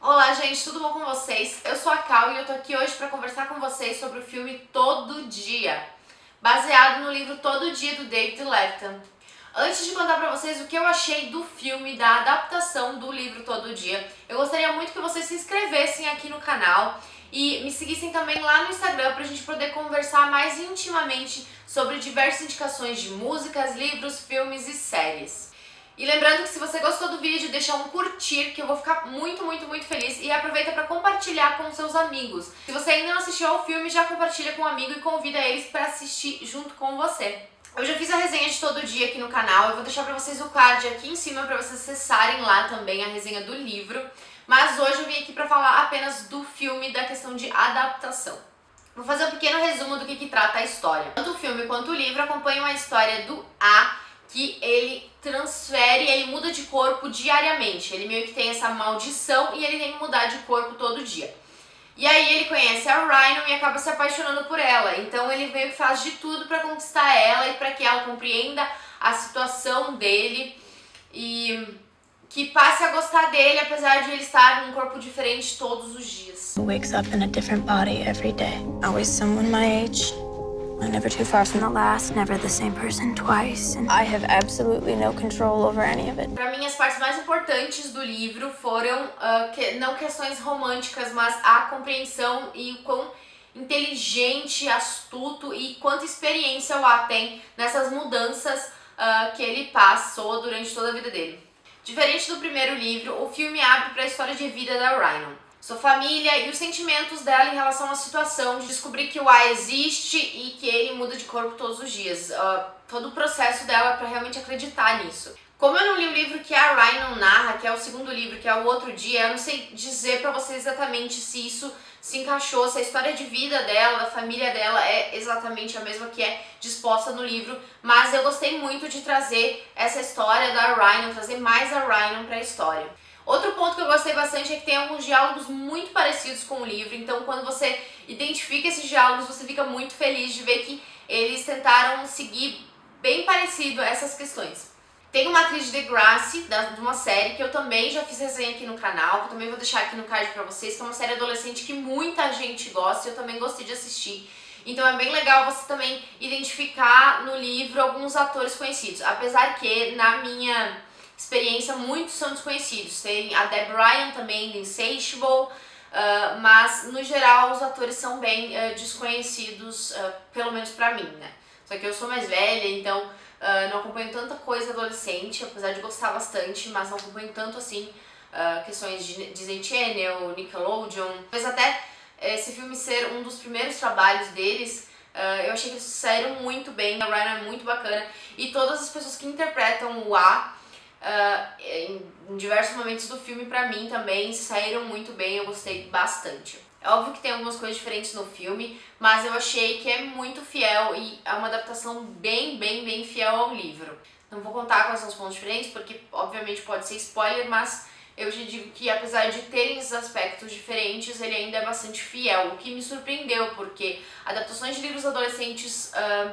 Olá gente, tudo bom com vocês? Eu sou a Cal e eu tô aqui hoje pra conversar com vocês sobre o filme Todo Dia, baseado no livro Todo Dia do David Levitan. Antes de contar pra vocês o que eu achei do filme, da adaptação do livro Todo Dia, eu gostaria muito que vocês se inscrevessem aqui no canal e me seguissem também lá no Instagram pra gente poder conversar mais intimamente sobre diversas indicações de músicas, livros, filmes e séries. E lembrando que se você gostou do vídeo, deixa um curtir, que eu vou ficar muito feliz, e aproveita para compartilhar com seus amigos. Se você ainda não assistiu ao filme, já compartilha com um amigo e convida eles para assistir junto com você. Eu já fiz a resenha de Todo Dia aqui no canal, eu vou deixar para vocês o card aqui em cima para vocês acessarem lá também a resenha do livro, mas hoje eu vim aqui para falar apenas do filme, da questão de adaptação. Vou fazer um pequeno resumo do que trata a história. Tanto o filme quanto o livro acompanham a história do A, que ele ele muda de corpo diariamente. Ele meio que tem essa maldição e ele tem que mudar de corpo todo dia. E aí ele conhece a Rhino e acaba se apaixonando por ela. Então ele meio que faz de tudo pra conquistar ela e pra que ela compreenda a situação dele e que passe a gostar dele, apesar de ele estar num corpo diferente todos os dias. Wakes up in a different body every day. Always someone my age. Never too far from the last, never the same person twice, and I have absolutely no control over any of it. Para mim, as partes mais importantes do livro foram não questões românticas, mas a compreensão e o quão inteligente, astuto e quanta experiência o A tem nessas mudanças que ele passou durante toda a vida dele. Diferente do primeiro livro, o filme abre para a história de vida da Rhino, sua família e os sentimentos dela em relação à situação de descobrir que o A existe e que ele muda de corpo todos os dias. Todo o processo dela para realmente acreditar nisso. Como eu não li o livro que a Rhino narra, que é o segundo livro, que é o Outro Dia, eu não sei dizer para vocês exatamente se isso se encaixou, se a história de vida dela, da família dela é exatamente a mesma que é disposta no livro, mas eu gostei muito de trazer essa história da Rhino, trazer mais a Rhino para a história. Outro ponto que eu gostei bastante é que tem alguns diálogos muito parecidos com o livro, então quando você identifica esses diálogos, você fica muito feliz de ver que eles tentaram seguir bem parecido essas questões. Tem uma atriz de Degrassi, de uma série que eu também já fiz resenha aqui no canal, que eu também vou deixar aqui no card pra vocês, que é uma série adolescente que muita gente gosta e eu também gostei de assistir. Então é bem legal você também identificar no livro alguns atores conhecidos, apesar que na minha experiência muitos são desconhecidos. Tem a Deb Ryan também, de Insatiable, mas no geral os atores são bem desconhecidos, pelo menos pra mim, né? Só que eu sou mais velha, então não acompanho tanta coisa adolescente, apesar de gostar bastante, mas não acompanho tanto assim questões de Disney Channel, Nickelodeon. Mas até esse filme ser um dos primeiros trabalhos deles, eu achei que eles saíram muito bem, a Ryan é muito bacana e todas as pessoas que interpretam o A em diversos momentos do filme, pra mim também saíram muito bem, eu gostei bastante. É óbvio que tem algumas coisas diferentes no filme, mas eu achei que é muito fiel e é uma adaptação bem fiel ao livro. Não vou contar quais são os pontos diferentes, porque obviamente pode ser spoiler, mas eu já digo que apesar de terem esses aspectos diferentes, ele ainda é bastante fiel, o que me surpreendeu, porque adaptações de livros adolescentes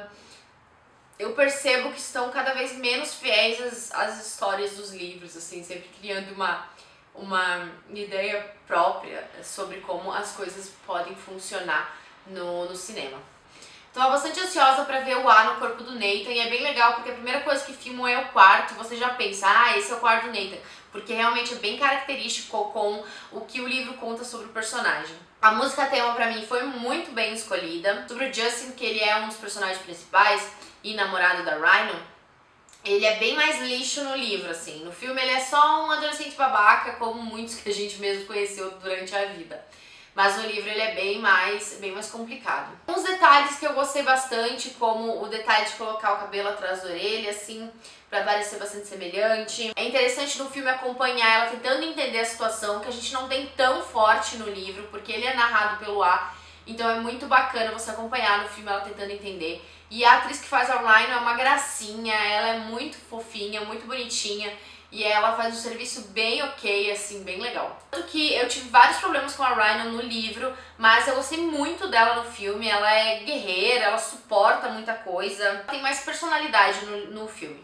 eu percebo que estão cada vez menos fiéis às histórias dos livros, assim, sempre criando uma ideia própria sobre como as coisas podem funcionar no cinema. Estou bastante ansiosa para ver o A no corpo do Nathan e é bem legal porque a primeira coisa que filmam é o quarto e você já pensa, esse é o quarto do Nathan, porque realmente é bem característico com o que o livro conta sobre o personagem. A música tema pra mim foi muito bem escolhida. Sobre o Justin, que ele é um dos personagens principais e namorado da Rhino, ele é bem mais lixo no livro, assim. No filme ele é só um adolescente babaca, como muitos que a gente mesmo conheceu durante a vida. Mas no livro ele é bem mais complicado. Uns detalhes que eu gostei bastante, como o detalhe de colocar o cabelo atrás da orelha, assim, pra parecer bastante semelhante. É interessante no filme acompanhar ela tentando entender a situação, que a gente não tem tão forte no livro, porque ele é narrado pelo A. Então é muito bacana você acompanhar no filme ela tentando entender. E a atriz que faz a Rhino é uma gracinha, ela é muito fofinha, muito bonitinha. E ela faz um serviço bem ok, assim, bem legal. Tanto que eu tive vários problemas com a Rhino no livro, mas eu gostei muito dela no filme. Ela é guerreira, ela suporta muita coisa, tem mais personalidade no filme.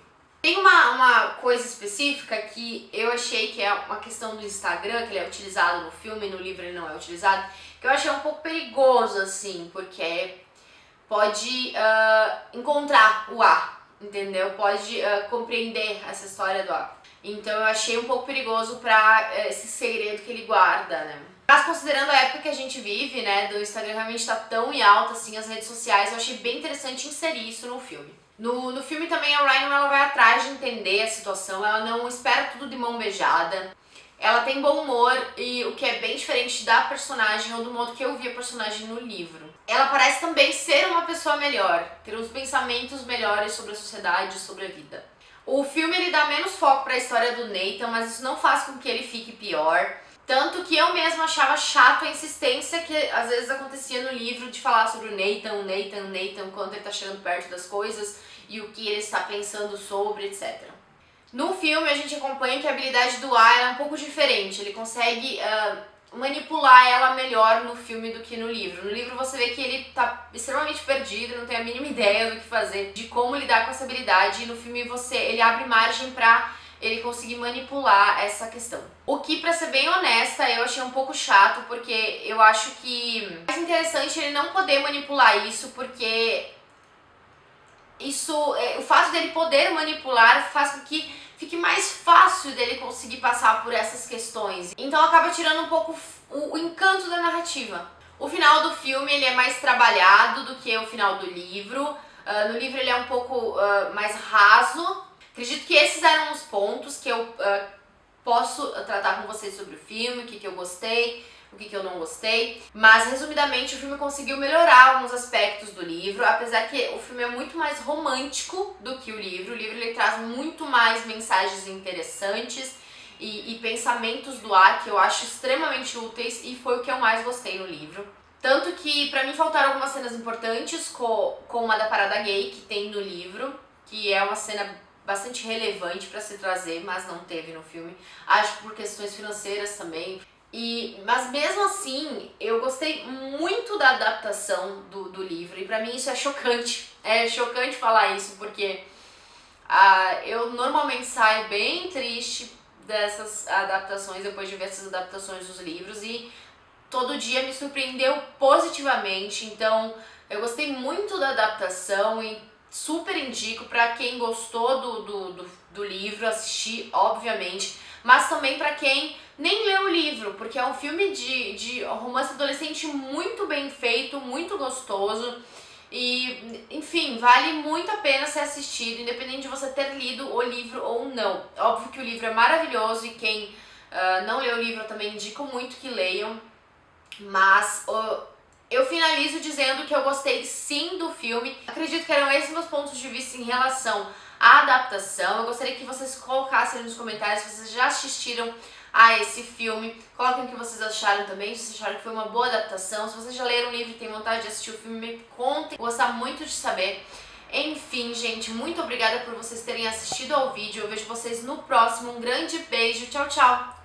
Tem uma coisa específica que eu achei que é uma questão do Instagram, que ele é utilizado no filme, no livro ele não é utilizado, que eu achei um pouco perigoso, assim, porque pode encontrar o A, entendeu? Pode compreender essa história do A. Então eu achei um pouco perigoso pra esse segredo que ele guarda, né? Mas considerando a época que a gente vive, né, do Instagram realmente tá tão em alta, assim, as redes sociais, eu achei bem interessante inserir isso no filme. No filme também a Ryan, ela vai atrás de entender a situação, ela não espera tudo de mão beijada. Ela tem bom humor, e o que é bem diferente da personagem ou do modo que eu vi a personagem no livro. Ela parece também ser uma pessoa melhor, ter uns pensamentos melhores sobre a sociedade, sobre a vida. O filme ele dá menos foco para a história do Nathan, mas isso não faz com que ele fique pior. Tanto que eu mesma achava chato a insistência que às vezes acontecia no livro de falar sobre o Nathan, quando ele tá chegando perto das coisas e o que ele está pensando sobre, etc. No filme a gente acompanha que a habilidade do A é um pouco diferente, ele consegue manipular ela melhor no filme do que no livro. No livro você vê que ele tá extremamente perdido, não tem a mínima ideia do que fazer, de como lidar com essa habilidade, e no filme ele abre margem pra ele conseguir manipular essa questão. O que, pra ser bem honesta, eu achei um pouco chato, porque eu acho que é mais interessante ele não poder manipular isso, porque o fato dele poder manipular faz com que fique mais fácil dele conseguir passar por essas questões. Então acaba tirando um pouco o encanto da narrativa. O final do filme ele é mais trabalhado do que o final do livro. No livro ele é um pouco mais raso. Acredito que esses eram os pontos que eu posso tratar com vocês sobre o filme, o que eu gostei, o que eu não gostei. Mas, resumidamente, o filme conseguiu melhorar alguns aspectos do livro, apesar que o filme é muito mais romântico do que o livro. O livro ele traz muito mais mensagens interessantes e pensamentos do ar que eu acho extremamente úteis, e foi o que eu mais gostei no livro. Tanto que, pra mim, faltaram algumas cenas importantes, como a da parada gay que tem no livro, que é uma cena bastante relevante para se trazer, mas não teve no filme. Acho que por questões financeiras também. Mas mesmo assim, eu gostei muito da adaptação do livro, e pra mim isso é chocante. É chocante falar isso, porque eu normalmente saio bem triste dessas adaptações, depois de ver essas adaptações dos livros, e todo dia me surpreendeu positivamente. Então eu gostei muito da adaptação e super indico pra quem gostou do livro assistir, obviamente, mas também pra quem nem leu o livro, porque é um filme de romance adolescente muito bem feito, muito gostoso, e enfim, vale muito a pena ser assistido, independente de você ter lido o livro ou não. Óbvio que o livro é maravilhoso, e quem não leu o livro eu também indico muito que leiam, mas eu finalizo dizendo que eu gostei sim do filme. Acredito que eram esses meus pontos de vista em relação à adaptação. Eu gostaria que vocês colocassem nos comentários se vocês já assistiram a esse filme. Coloquem o que vocês acharam também, se vocês acharam que foi uma boa adaptação. Se vocês já leram o livro e têm vontade de assistir o filme, me contem. Vou gostar muito de saber. Enfim, gente, muito obrigada por vocês terem assistido ao vídeo. Eu vejo vocês no próximo. Um grande beijo. Tchau, tchau!